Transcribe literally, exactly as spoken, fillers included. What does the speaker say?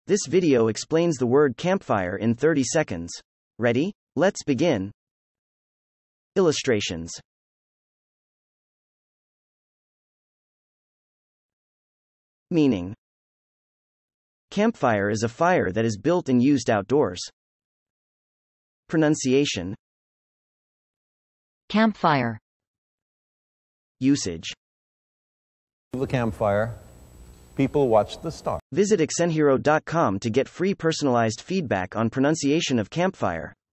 This video explains the word campfire in thirty seconds. Ready? Let's begin. Illustrations. Meaning. Campfire is a fire that is built and used outdoors. Pronunciation. Campfire. Usage. The campfire, people watch the stars. Visit k̆æmpfʌiະdot com to get free personalized feedback on pronunciation of campfire.